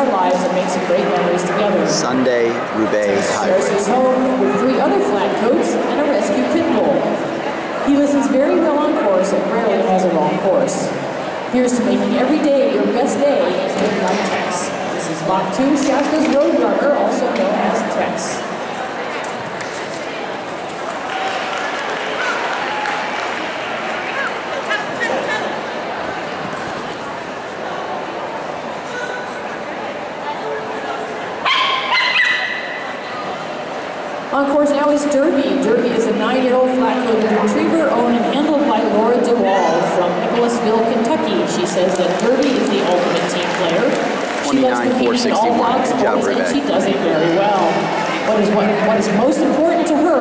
our lives and make some great memories together. Sunday, Roubaix Starts his hybrid. home with 3 other flat coats and a rescue pit bull. He listens very well on course and rarely has a wrong course. Here's to making every day your best day in Midnight Tex. This is Mach 2 Shasta's Roadrunner, also known as Tex. On course now is Derby. Derby is a 9-year-old flat-coated retriever owned and handled by Laura DeWall from Nicholasville, Kentucky. She says that Derby is the ultimate team player. She loves competing in all dog sports, and she does it very well. What is most important to her